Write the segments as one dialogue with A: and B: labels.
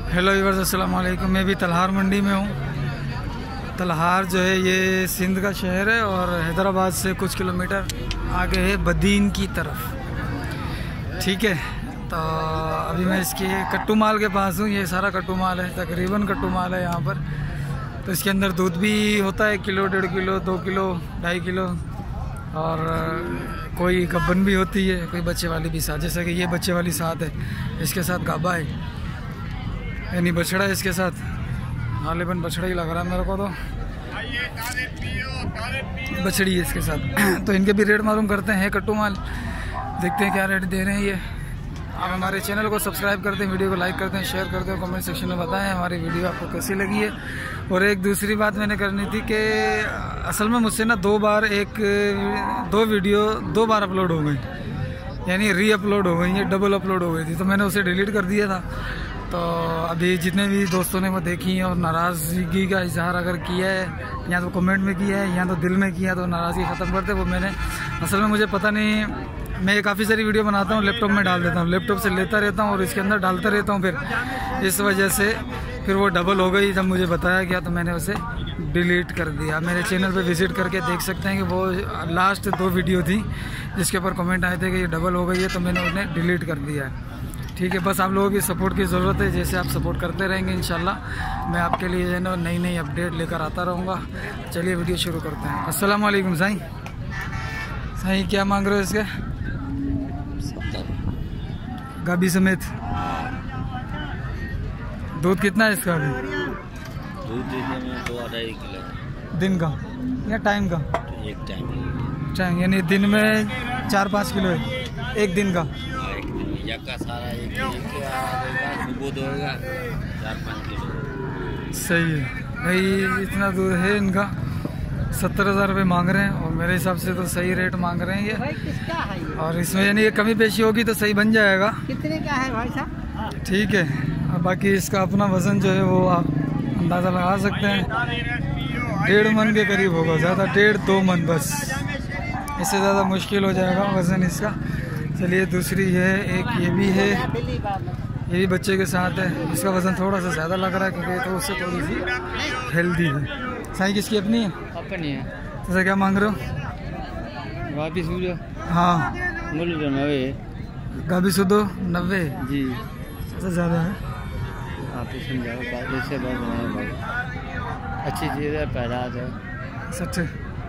A: Hello viewers, अस्सलाम वालेकुम। मैं भी तलहार मंडी में हूँ। तलहार जो है ये सिंध का शहर है और हैदराबाद से कुछ किलोमीटर आगे है बदीन की तरफ। ठीक है, तो अभी मैं इसके कट्टू माल के पास हूँ। ये सारा कट्टू माल है, तकरीबन कट्टू माल है यहाँ पर। तो इसके अंदर दूध भी होता है, किलो, 1.5 किलो, 2 किलो, 2.5 किलो, और कोई गब्बन भी होती है, कोई बच्चे वाली भी साथ। जैसे कि ये बच्चे वाली साथ है, इसके साथ गाबा है, यानी बछड़ा है इसके साथ। गालिबन बछड़ा ही लग रहा है मेरे को, तो बछड़ी है इसके साथ। तो इनके भी रेट मालूम करते हैं कट्टू माल, देखते हैं क्या रेट दे रहे हैं ये। आप हमारे चैनल को सब्सक्राइब करते हैं, वीडियो को लाइक करते हैं, शेयर करते हैं, कमेंट सेक्शन में बताएं हमारी वीडियो आपको कैसी लगी है। और एक दूसरी बात मैंने करनी थी कि असल में मुझसे ना दो वीडियो दो बार अपलोड हो गई, यानी री अपलोड हो गई, ये डबल अपलोड हो गई थी, तो मैंने उसे डिलीट कर दिया था। तो अभी जितने भी दोस्तों ने वो देखी हैं और नाराज़गी का इजहार अगर किया है, या तो कमेंट में किया है या तो दिल में किया, तो नाराज़गी ख़त्म करते। वो मैंने असल में मुझे पता नहीं, मैं काफ़ी सारी वीडियो बनाता हूँ, लैपटॉप में डाल देता हूँ, लैपटॉप से लेता रहता हूँ और इसके अंदर डालता रहता हूँ। फिर इस वजह से फिर वो डबल हो गई। जब मुझे बताया गया तो मैंने उसे डिलीट कर दिया। मेरे चैनल पे विज़िट करके देख सकते हैं कि वो लास्ट 2 वीडियो थी जिसके ऊपर कमेंट आए थे कि ये डबल हो गई है, तो मैंने उन्हें डिलीट कर दिया है। ठीक है, बस आप लोगों की सपोर्ट की ज़रूरत है। जैसे आप सपोर्ट करते रहेंगे इंशाल्लाह मैं आपके लिए जो है ना नई अपडेट लेकर आता रहूँगा। चलिए वीडियो शुरू करते हैं। अस्सलाम वालेकुम साईं। साईं क्या मांग रहे हो इसके?
B: 70
A: गाभी समेत। दूध कितना है इसका अभी?
B: दूध देने में 2-2.5 किलो
A: दिन का या टाइम का?
B: एक टाइम,
A: यानी दिन में 4-5 किलो है एक दिन का।
B: का सारा एक सुबह दोगा 4-5 किलो।
A: सही है भाई, इतना दूध है इनका। 70,000 रुपये मांग रहे हैं और मेरे हिसाब से तो सही रेट मांग रहे हैं ये।
C: भाई किसका है ये?
A: और इसमें यानी ये कमी पेशी होगी तो सही बन जाएगा।
C: कितने का है भाई साहब?
A: ठीक है, और बाकी इसका अपना वज़न जो है वो आप अंदाज़ा लगा सकते हैं, 1.5 मन के करीब होगा, ज़्यादा 1.5-2 मन, बस इससे ज़्यादा मुश्किल हो जाएगा वज़न इसका। चलिए दूसरी है, एक ये भी है, ये भी बच्चे के साथ है। इसका वज़न थोड़ा सा ज़्यादा लग रहा है क्योंकि तो उससे थोड़ी सी हेल्दी है। साईं किसकी अपनी है?
C: अपनी है।
A: जैसे क्या मांग रहे हो?
C: वापिस मुझे
A: हाँ,
C: मूल्य जो 90
A: गाभी सुधो 90
C: जी।
A: सबसे ज़्यादा है।
C: आप ही समझाओ बात, इससे बहुत बनाए भाई, अच्छी चीज़ है, पैदा है,
A: सच्चे।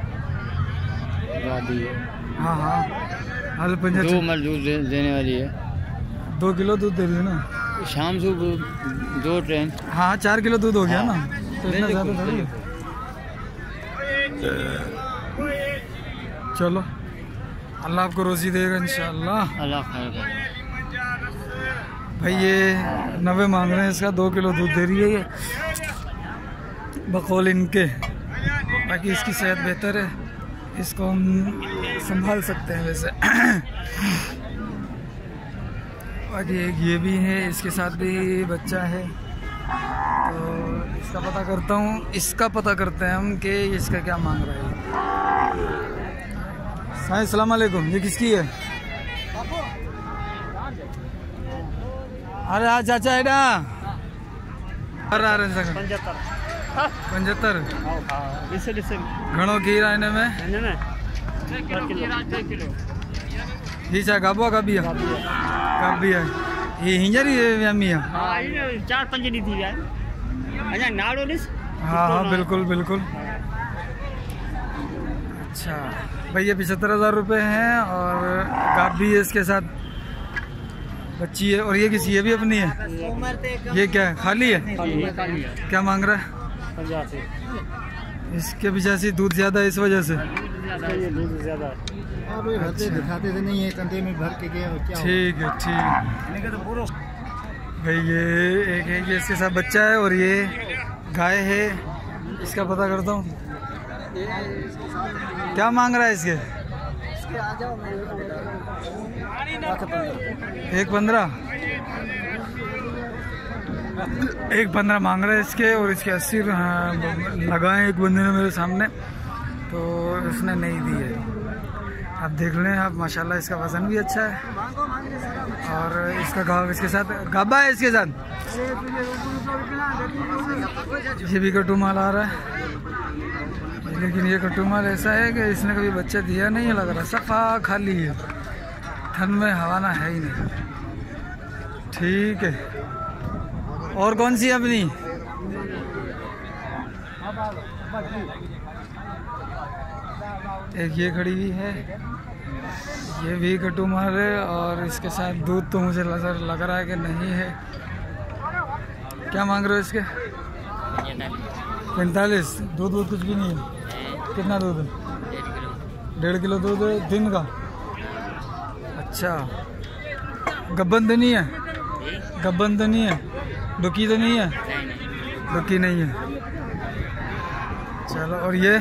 C: वादी है।
A: हाँ हाँ, हाल
C: 2 मन दूध देने वाली है।
A: 2 किलो दूध दे रही है ना
C: शाम से 2 ट्रेन।
A: हाँ, 4 किलो दूध हो गया ना, तो इतना ज़्यादा थोड़ी है। चलो, अल्लाह आपको रोज़ी देगा इंशाल्लाह।
C: अल्लाह खैर करे।
A: भाई ये 90 मांग रहे हैं, इसका 2 किलो दूध दे रही है ये बकौल इनके। बाकी इसकी सेहत बेहतर है, इसको हम संभाल सकते हैं वैसे। बाकी एक ये भी है, इसके साथ भी बच्चा है, तो इसका पता करते हैं हम कि इसका क्या मांग रहा है। साईं अस्सलाम वालेकुम, ये किसकी है? अरे आज चाचा है ना, 75 घणो खीर आहे हिन में। ही छा गाबो गाबी आहे? गाबी आहे। ही हींअर ई वियामी आहे?
C: 4-5 ॾींहं थी विया आहिनि। अञा नाड़ो ॾिस।
A: हाँ हाँ, बिल्कुल बिल्कुल। अच्छा भाई, ये 75,000 रुपये हैं और गाबी है, इसके साथ बच्ची है। और ये किसी, ये भी अपनी है? ये क्या है, खाली है? क्या मांग रहा है?
C: 85।
A: इसके पीछे दूध ज़्यादा है इस वजह से।
C: दूध ज़्यादा है।
B: दिखाते थे नहीं है, कंधे में भर के गए।
A: ठीक है, ठीक भाई। ये एक है, ये इसके साथ बच्चा है और ये गाय है। इसका पता करता हूँ क्या मांग रहा है इसके। 1.15 मांग रहा है इसके, और इसके 80 लगाए एक बंदे ने मेरे सामने, तो उसने नहीं दी है। आप देख लें आप, माशाल्लाह इसका वज़न भी अच्छा है और इसका गाँव इसके साथ गाबा है इसके साथ। ये भी कट्टू माल आ रहा है, लेकिन ये कट्टू माल ऐसा है कि इसने कभी बच्चा दिया नहीं है, लग रहा सफा खाली है, थन में हवाना है ही नहीं। ठीक है, और कौन सी अपनी? एक ये खड़ी हुई है, ये भी कट्टू माल है, और इसके साथ दूध तो मुझे लग रहा है कि नहीं है। क्या मांग रहे हो इसके? 45। दूध कुछ भी नहीं है? कितना दूध है? 1.5 किलो दूध है दिन का। अच्छा, गब्बन तो नहीं है? गब्बन तो नहीं है? डुकी तो नहीं है? डुकी नहीं है। चलो, और ये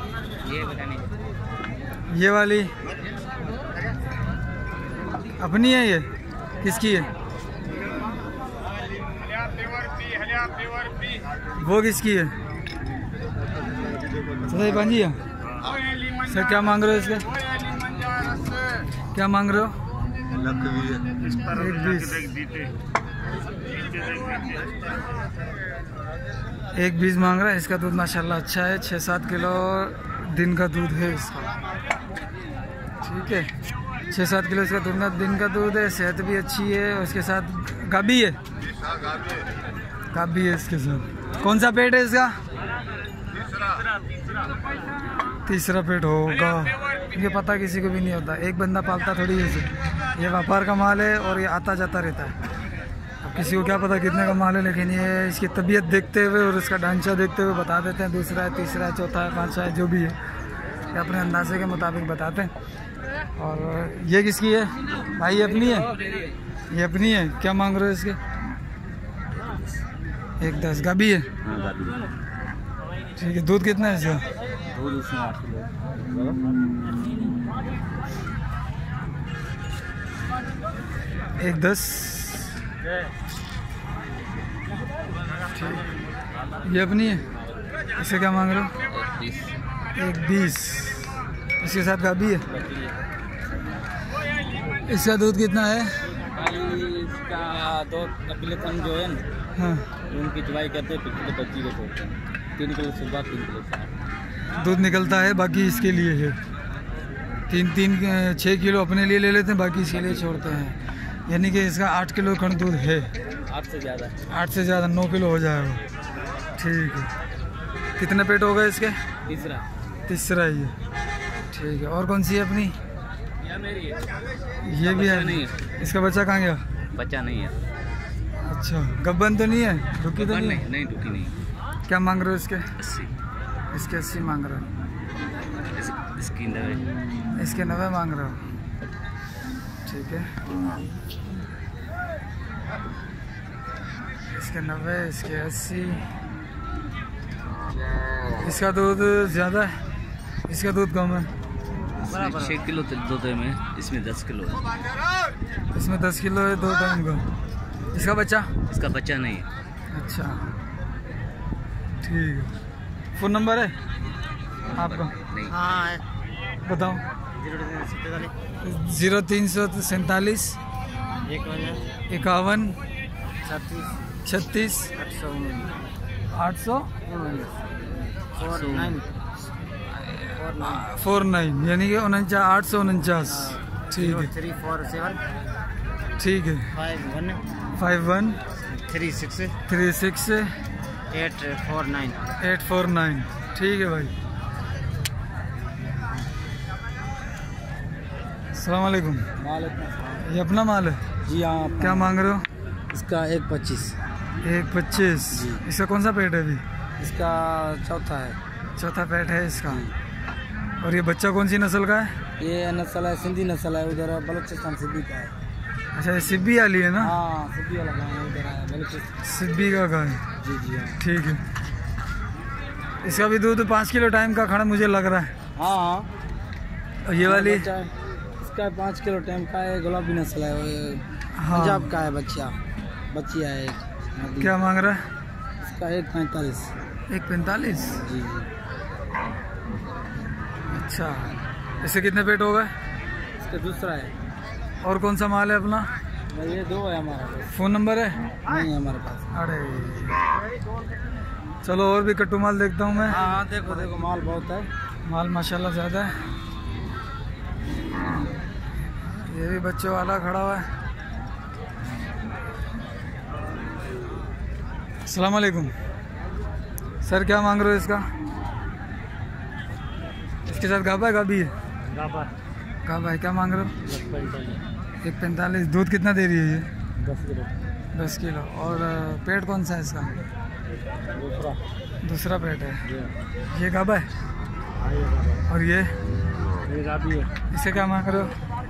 A: वाली अपनी है? ये किसकी है? वो किसकी है? सदाई पांजी है सर। क्या मांग रहे हो इसके? क्या मांग रहे हो? 1.20 मांग रहा है। इसका दूध माशाल्लाह अच्छा है, 6-7 किलो दिन का दूध है इसका। ठीक है, 6-7 किलो इसका दिन का दूध है, सेहत भी अच्छी है, और इसके साथ गाभी है। गाभी है इसके साथ। कौन सा पेट है इसका? तीसरा पेट होगा। ये पता किसी को भी नहीं होता, एक बंदा पालता थोड़ी है इसे। ये व्यापार का माल है और ये आता जाता रहता है। अब किसी को क्या पता कितने का माल है, लेकिन ये इसकी तबीयत देखते हुए और इसका ढांचा देखते हुए बता देते हैं दूसरा है, तीसरा है, चौथा है, पांचवा है, जो भी है ये अपने अंदाजे के मुताबिक बताते हैं। और ये किसकी है भाई? ये अपनी है? ये अपनी है। क्या मांग रहे हो इसके? 1.10। गाभी है? ठीक है, दूध कितना है इसका?
C: दूध उसमें 8 किलो।
A: 1.10। ये अपनी है? इसे क्या मांग रहे हो? 1.20। इसके साथ गाभी है? इसका दूध कितना है?
B: इसका 2 कपिलथन जो है ना,
A: हाँ,
B: उनकी चुवाई करते हैं, 25 को छोड़ते हैं। 3 किलो सुबह, 3 किलो शाम
A: दूध निकलता है, बाकी इसके लिए है। 6 किलो अपने लिए ले लेते हैं, बाकी इसके लिए छोड़ते हैं। यानी कि इसका 8 किलो खंड दूध है।
B: 8 से ज़्यादा।
A: 8 से ज़्यादा, 9 किलो हो जाएगा। ठीक है, कितने पेट होगा इसके? तीसरा ही है। ठीक है, और कौन सी है अपनी?
B: मेरी है।
A: ये भी है?
B: नहीं है।
A: इसका बच्चा कहाँ गया?
B: बच्चा नहीं है।
A: अच्छा, गब्बन तो नहीं है? डुकी तो नहीं है?
B: नहीं, डुकी नहीं।
A: क्या मांग रहे हो इसके?
B: 80।
A: इसके 80 मांग रहे हो?
B: इसकी 90।
A: इसके 90 मांग रहे हो? ठीक है, इसके 90, इसके 80। इसका दूध ज़्यादा है, इसका दूध कम है।
B: 6 किलो दूध है में, इसमें 10 किलो है।
A: इसमें 10 किलो है 2 टाइम का। इसका बच्चा?
B: इसका बच्चा नहीं है।
A: अच्छा, ठीक है। फ़ोन नंबर है आपका?
B: नहीं।
C: हाँ है।
A: बताओ। 0347 51 36 849, यानी कि 849। ठीक है,
C: 347
A: ठीक है। 51
C: 36
A: 36
C: 849।
A: 849। ठीक है भाई, अस्सलाम वालेकुम। ये अपना माल है?
C: जी हाँ।
A: क्या मांग रहे हो?
C: इसका 1.25।
A: 1.25। इसका कौन सा पेट है अभी?
C: इसका चौथा है।
A: चौथा पेट है इसका। और ये बच्चा कौन सी नस्ल का है?
C: ये नस्ल है, सिंधी नस्ल है, उधर बलूचिस्तान सिद्दी का है।
A: अच्छा, ये सिब्बी वाली है ना?
C: हाँ, सिद्दी वाला गाँव है, उधर है बलूचिस्तान।
A: सिब्बी का गाय।
C: जी जी हाँ।
A: ठीक है, इसका भी दूध 5 किलो टाइम का खड़ा मुझे लग रहा है।
C: हाँ हाँ।
A: और ये वाली?
C: इसका 5 किलो टाइम का है, गुलाबी नस्ल है,
A: हाँ,
C: पंजाब का है बच्चिया है एक।
A: क्या मांग रहा है?
C: इसका 1.45।
A: 1.45?
C: जी जी।
A: अच्छा, इससे कितने पेट हो गए?
C: इसका दूसरा है।
A: और कौन सा माल है अपना?
B: ये 2 है हमारा पास।
A: फ़ोन नंबर है?
B: नहीं है हमारे पास।
A: अरे चलो और भी कट्टू माल देखता हूँ मैं।
B: हाँ देखो देखो माल बहुत है।
A: माल माशाल्लाह ज़्यादा है। ये भी बच्चों वाला खड़ा हुआ है। अस्सलाम वालेकुम सर, क्या मांग रहे हो इसका? इसके साथ गाबा है गाबी है? गाबा है। क्या मांग रहे हो? 1.45। दूध कितना दे रही है ये? 10 किलो। और पेट कौन सा है इसका? दूसरा पेट है। ये गाबा है? और ये गाबी है। इसका क्या मांग रहे हो?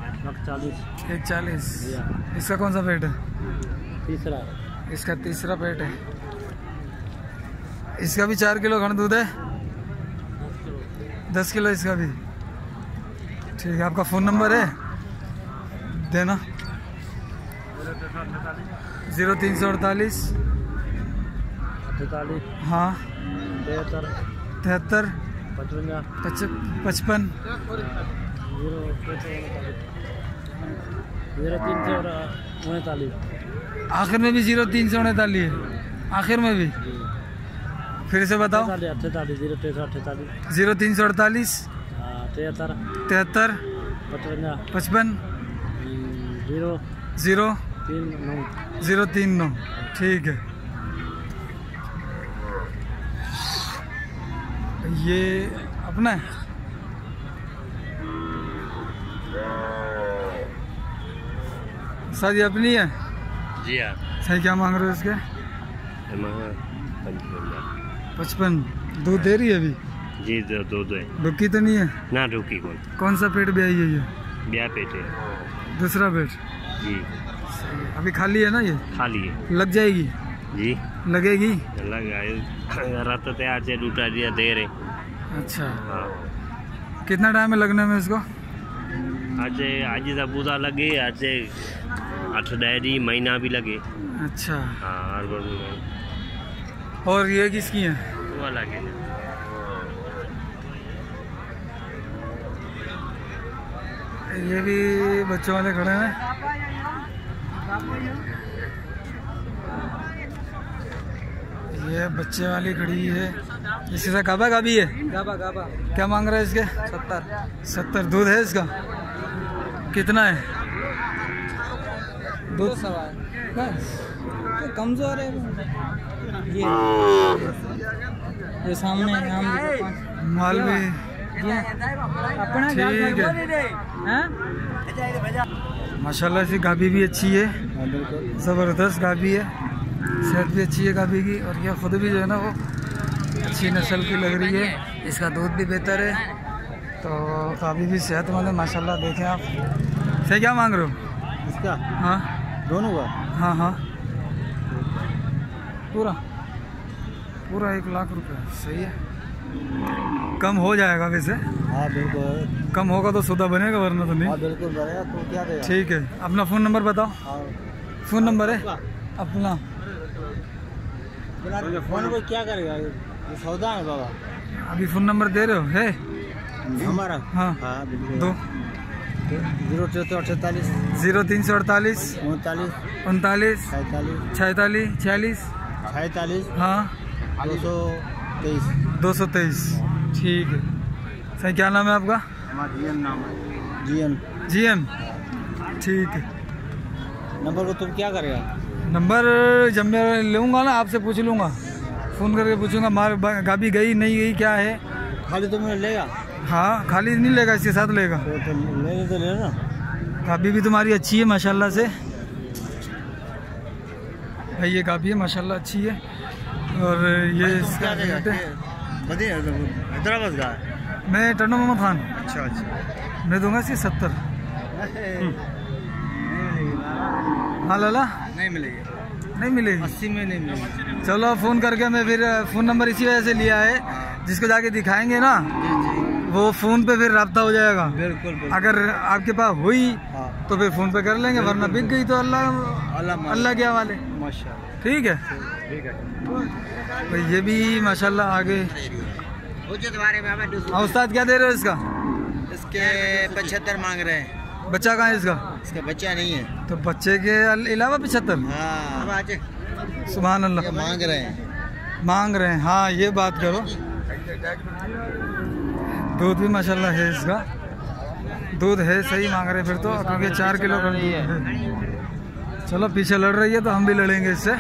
A: 140। इसका कौन सा पेट है?
B: तीसरा।
A: इसका तीसरा पेट है। इसका भी 4 किलो खंड दूध है? 10 किलो इसका भी। ठीक है, आपका फ़ोन नंबर है देना? 0348 हाँ 73 55 आखिर में भी 0339 है? आखिर में भी? फिर से बताओ। 0348 73 55 039। ठीक है। ये अपना है? सर ये अपनी है?
C: जी हाँ।
A: सही क्या मांग रहे हो इसके? 55। दूध दे रही है अभी?
C: जी दूध है।
A: रुकी तो नहीं है
C: ना? रुकी
A: कौन सा पेट ब्याई है ये?
C: ब्याह पेट है।
A: दूसरा पेट?
C: जी।
A: अभी खाली है ना ये?
C: खाली है।
A: लग जाएगी?
C: जी
A: लगेगी।
C: रात तैयार से लूटा दिया दे रहे।
A: अच्छा
C: हाँ।
A: कितना टाइम है लगने में इसको?
C: आज तो पूरा लगे। आज 8-10 दी महीना भी लगे।
A: अच्छा
C: हाँ।
A: और ये किसकी है?
C: वो लगे।
A: ये भी बच्चों वाले खड़े हैं। ये बच्चे वाली खड़ी है। इसके साथ गाबा गाबी है?
B: गाबा।
A: क्या मांग रहा है इसके? 70। दूध है इसका? कितना है दूध?
B: कमजोर है ये सामने
A: माल भी
B: अपना।
A: ठीक है माशाल्लाह से। गाबी भी अच्छी है, ज़बरदस्त गाबी है। सेहत भी अच्छी है गाबी की। और ये खुद भी जो है ना वो अच्छी नस्ल की लग रही है। इसका दूध भी बेहतर है। तो गाबी भी सेहतमंद है माशाल्लाह। देखें आप। सही क्या मांग रहे हो
B: इसका?
A: हाँ
B: दोनों का?
A: हाँ पूरा 1 लाख रुपए। सही है। कम हो जाएगा वैसे?
B: हाँ बिल्कुल
A: कम होगा तो सौदा बनेगा, वरना तो नहीं।
B: हाँ बिल्कुल बनेगा। तो क्या देगा?
A: ठीक है। अपना फ़ोन नंबर बताओ। फ़ोन नंबर है अपना?
B: फोन को क्या करेगा? ये सौदा है बाबा।
A: अभी फ़ोन नंबर दे रहे हो? है
B: हमारा?
A: हाँ
B: बिल्कुल।
A: 2
B: 0348
A: 0348 39 46 46 हाँ 223। ठीक है। सही क्या नाम है आपका? GM। ठीक है।
B: नंबर को तुम क्या करेगा?
A: नंबर जब मैं लूँगा ना आपसे पूछ लूँगा। फ़ोन करके पूछूंगा मार गाबी गई नहीं गई क्या है।
B: खाली तुम लेगा?
A: हाँ खाली नहीं लेगा, इसके साथ लेगा।
B: तो लेना।
A: गाबी भी तुम्हारी अच्छी है माशाल्लाह से भाई। ये गाबी है माशाल्लाह अच्छी है। और ये इसका रेट है?
B: हैदराबाद का?
A: मैं टन्नो मोहम्मद खान।
B: अच्छा।
A: मैं दूंगा इसकी 70। हाँ लाला
B: नहीं मिलेगी।
A: नहीं मिलेगी?
B: 80 में नहीं मिलेगी।
A: चलो फ़ोन करके मैं फिर फ़ोन नंबर इसी वजह से लिया है, जिसको जाके दिखाएंगे ना वो फ़ोन पे फिर रब्ता हो जाएगा।
B: बिल्कुल।
A: अगर आपके पास हुई तो फिर फ़ोन पे कर लेंगे, वरना बिक गई तो अल्लाह के हवाले।
B: माशाल्लाह।
A: ठीक है। तो ये भी माशाल्लाह आगे। हाँ उस्ताद क्या दे रहे हो इसका?
B: इसके 75 मांग रहे हैं।
A: बच्चा कहाँ है इसका?
C: इसका बच्चा नहीं है।
A: तो बच्चे के अलावा 75?
C: हाँ
A: सुभान अल्लाह।
C: मांग रहे हैं।
A: हाँ ये बात करो। दूध भी माशाल्लाह है इसका, दूध है सही मांग रहे फिर तो, क्योंकि 4 किलो का दूध है। चलो पीछे लड़ रही है तो हम भी लड़ेंगे इससे।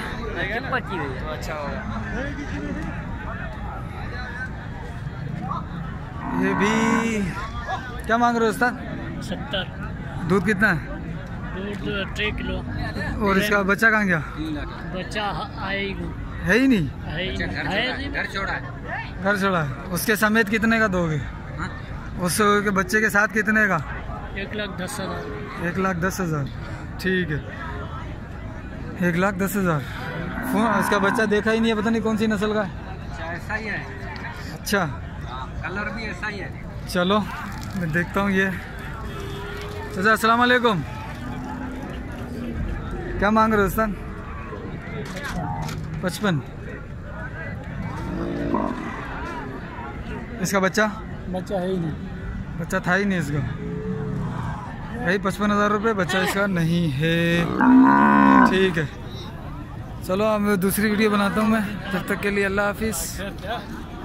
A: ये भी क्या मांग रहे हो उस्ताद?
D: 70।
A: दूध कितना है?
D: दूध 3 किलो।
A: और इसका बच्चा कहाँ गया?
D: बच्चा आएगा,
A: है ही नहीं,
D: घर छोड़ा है।
A: घर छोड़ा है। उसके समेत कितने का दोगे? उसके बच्चे के साथ कितने का?
D: 1,10,000।
A: 1,10,000। ठीक है, 1,10,000। इसका बच्चा देखा ही नहीं है, पता नहीं कौन सी नस्ल का है।
B: ऐसा ही है,
A: अच्छा,
B: कलर भी ऐसा ही है।
A: चलो मैं देखता हूँ ये। चाचा अस्सलाम वालेकुम, क्या मांग रहे हो उस्ताद? 55। इसका बच्चा
D: बच्चा है ही नहीं।
A: बच्चा था ही नहीं इसका। भाई 55,000 रुपये, बच्चा इसका नहीं है। ठीक है, चलो अब दूसरी वीडियो बनाता हूँ मैं, तब तक के लिए अल्लाह हाफिज़।